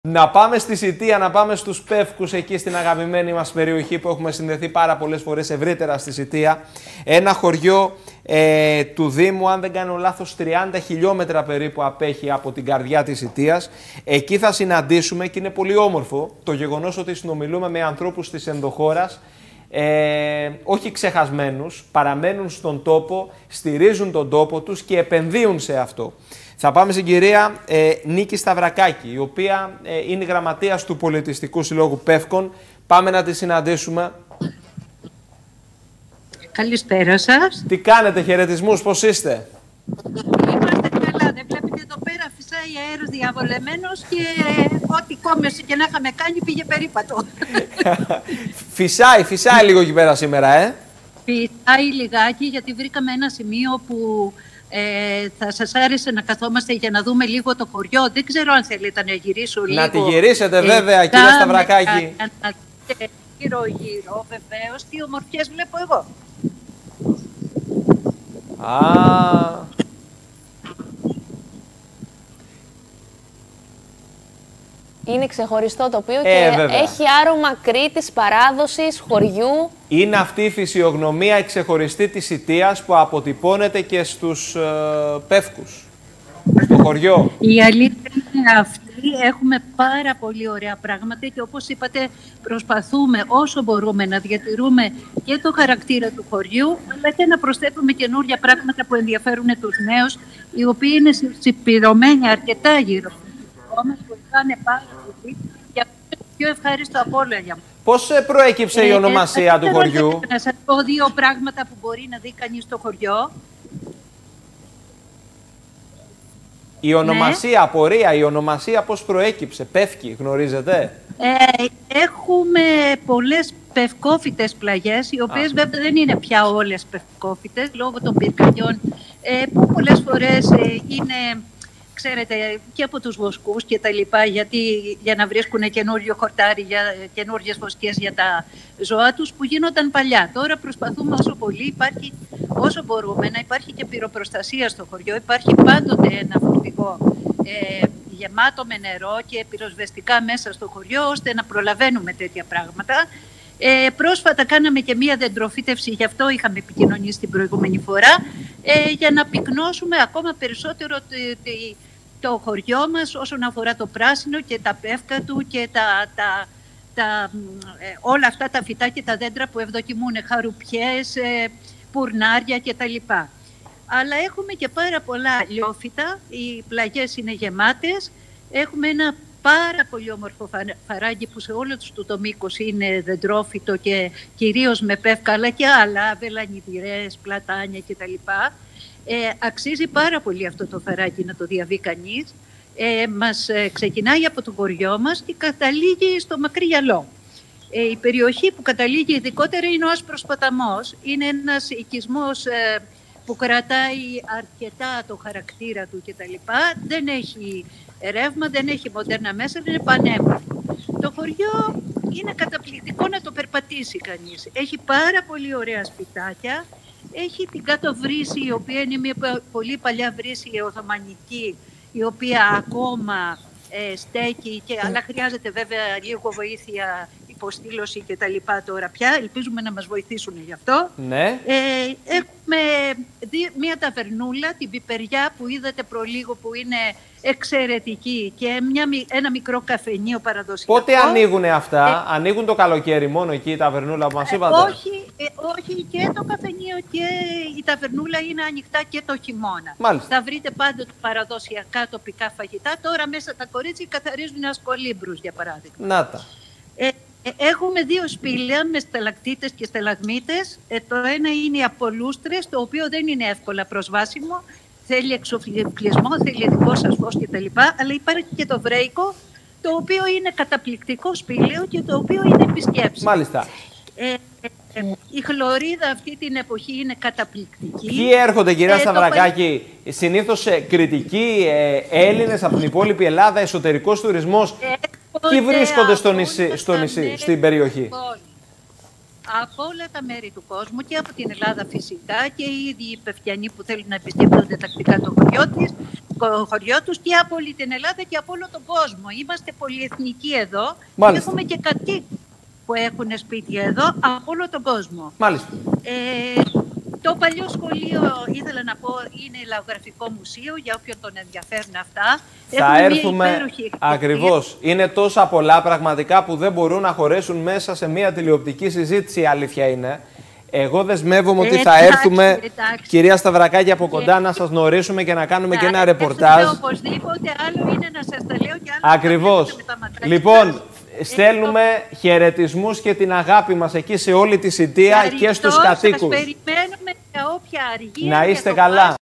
Να πάμε στη Σιτία, να πάμε στους Πεύκους, εκεί στην αγαπημένη μας περιοχή που έχουμε συνδεθεί πάρα πολλές φορές ευρύτερα στη Σιτία. Ένα χωριό του Δήμου, αν δεν κάνω λάθος, 30 χιλιόμετρα περίπου απέχει από την καρδιά της Σιτίας. Εκεί θα συναντήσουμε, και είναι πολύ όμορφο, το γεγονός ότι συνομιλούμε με ανθρώπους της ενδοχώρας, όχι ξεχασμένους, παραμένουν στον τόπο, στηρίζουν τον τόπο τους και επενδύουν σε αυτό. Θα πάμε στην κυρία Νίκη Σταυρακάκη, η οποία είναι γραμματέας του Πολιτιστικού Συλλόγου Πεύκων. Πάμε να τη συναντήσουμε. Καλησπέρα σας. Τι κάνετε, χαιρετισμούς, πώς είστε? Είμαστε καλά, δεν βλέπετε εδώ πέρα φυσάει αέρος διαβολεμένος και ό,τι κόμμεση και να είχαμε κάνει πήγε περίπατο. Φυσάει λίγο εκεί πέρα σήμερα, Φυσάει λιγάκι, γιατί βρήκαμε ένα σημείο που θα σας άρεσε να καθόμαστε για να δούμε λίγο το χωριό. Δεν ξέρω αν θέλετε να γυρίσω λίγο. Να τη γυρίσετε βέβαια, κυρία Σταυρακάκη. Γύρω-γύρω, βεβαίως. Τι ομορφιές βλέπω εγώ. Είναι ξεχωριστό τοπίο και βέβαια. έχει άρωμα Κρήτης, παράδοσης, χωριού. Είναι αυτή η φυσιογνωμία η ξεχωριστή της Σιτίας που αποτυπώνεται και στους Πεύκους, στο χωριό. Η αλήθεια είναι αυτή. Έχουμε πάρα πολύ ωραία πράγματα και όπως είπατε προσπαθούμε όσο μπορούμε να διατηρούμε και το χαρακτήρα του χωριού, αλλά και να προσθέτουμε καινούργια πράγματα που ενδιαφέρουν τους νέους, οι οποίοι είναι συμπληρωμένοι αρκετά γύρω. Όμως βοηθάνε πάρα πολύ και αυτό είναι το πιο ευχάριστο από όλα για μας. Πώς προέκυψε η ονομασία του χωριού? Να σας πω δύο πράγματα που μπορεί να δει κανείς στο χωριό. Η ονομασία, απορία, η ονομασία πώς προέκυψε, Πεύκη, γνωρίζετε? Έχουμε πολλές πευκόφυτες πλαγιές, οι οποίες βέβαια δεν είναι πια όλες πευκόφυτες, λόγω των πυρκαγιών, που πολλές φορές είναι, ξέρετε, και από τους βοσκούς και τα λοιπά, γιατί για να βρίσκουν καινούριο χορτάρι, καινούριες βοσκές για τα ζώα τους που γίνονταν παλιά. Τώρα προσπαθούμε όσο μπορούμε να υπάρχει και πυροπροστασία στο χωριό. Υπάρχει πάντοτε ένα φορτηγό γεμάτο με νερό και πυροσβεστικά μέσα στο χωριό, ώστε να προλαβαίνουμε τέτοια πράγματα. Πρόσφατα κάναμε και μία δεντροφύτευση, γι' αυτό είχαμε επικοινωνήσει την προηγούμενη φορά, για να πυκνώσουμε ακόμα περισσότερο το χωριό μας όσον αφορά το πράσινο και τα πεύκα του και όλα αυτά τα φυτά και τα δέντρα που ευδοκιμούν, χαρουπιές, πουρνάρια κτλ. Αλλά έχουμε και πάρα πολλά λιόφυτα, οι πλαγιές είναι γεμάτες, έχουμε ένα πάρα πολύ όμορφο φαράγγι που σε όλο το μήκος είναι δεντρόφυτο και κυρίως με πεύκα, αλλά και άλλα, βελανιδηρές, πλατάνια κτλ. Αξίζει πάρα πολύ αυτό το φαράγγι να το διαβεί κανείς. Ξεκινάει από το χωριό μας και καταλήγει στο μακρύ γυαλό. Η περιοχή που καταλήγει ειδικότερα είναι ο Άσπρος Ποταμός. Είναι ένας οικισμός που κρατάει αρκετά το χαρακτήρα του κτλ. Δεν έχει ρεύμα, δεν έχει μοντέρνα μέσα, δεν είναι πανέμορφο. Το χωριό είναι καταπληκτικό να το περπατήσει κανείς. Έχει πάρα πολύ ωραία σπιτάκια. Έχει την κάτω βρύση, η οποία είναι μια πολύ παλιά βρύση οθωμανική, η οποία ακόμα στέκει, αλλά χρειάζεται βέβαια λίγο βοήθεια, υποστήλωση και τα λοιπά τώρα πια. Ελπίζουμε να μας βοηθήσουν γι' αυτό. Ναι. Έχουμε μια ταβερνούλα, την Πιπεριά, που είδατε προλίγο, που είναι εξαιρετική, και ένα μικρό καφενείο παραδοσιακό. Πότε ανοίγουν αυτά? Ανοίγουν το καλοκαίρι μόνο εκεί η ταβερνούλα που μας είπατε? Όχι, και το καφενείο και η ταβερνούλα είναι ανοιχτά και το χειμώνα. Μάλιστα. Θα βρείτε πάντοτε παραδοσιακά τοπικά φαγητά. Τώρα μέσα τα κορίτσια καθαρίζουν σκολύμπρους, για παράδειγμα. Να τα. Έχουμε δύο σπήλαια με σταλακτίτες και σταλαγμίτες. Το ένα είναι οι απολούστρες, το οποίο δεν είναι εύκολα προσβάσιμο. Θέλει εξοφλισμό, θέλει ειδικό σας φως κτλ. Αλλά υπάρχει και το βρέικο, το οποίο είναι καταπληκτικό σπήλαιο και το οποίο είναι επισκέψιμο. Μάλιστα. Η χλωρίδα αυτή την εποχή είναι καταπληκτική. Ποιοι έρχονται, κυρία Σταυρακάκη? Συνήθως κριτικοί, Έλληνες από την υπόλοιπη Ελλάδα, εσωτερικός τουρισμός? Ποιοι βρίσκονται στο νησί, στην περιοχή? Από όλα τα μέρη του κόσμου και από την Ελλάδα φυσικά, και οι ίδιοι οι Πευκιανοί που θέλουν να επισκέπτονται τακτικά το χωριό της. χωριό τους και από όλη την Ελλάδα και από όλο τον κόσμο. Είμαστε πολυεθνικοί εδώ. Μάλιστα. Έχουμε και κατοίκους που έχουν σπίτια εδώ από όλο τον κόσμο. Μάλιστα. Το παλιό σχολείο, ήθελα να πω, είναι λαογραφικό μουσείο, για όποιον τον ενδιαφέρουν αυτά. Θα έρθουμε ακριβώς. Είναι τόσα πολλά πραγματικά που δεν μπορούν να χωρέσουν μέσα σε μια τηλεοπτική συζήτηση, η αλήθεια είναι. Εγώ δεσμεύομαι ότι θα έρθουμε, κυρία Σταυρακάκη, από κοντά να σας γνωρίσουμε και να κάνουμε και ένα ρεπορτάζ. Οπωσδήποτε, άλλο είναι να σας τα λέω και άλλο ακριβώς. Λοιπόν, στέλνουμε χαιρετισμούς και την αγάπη μας εκεί σε όλη τη Σιτία και στους κατοίκους. Σας περιμένουμε για όποια αργία. Να είστε καλά.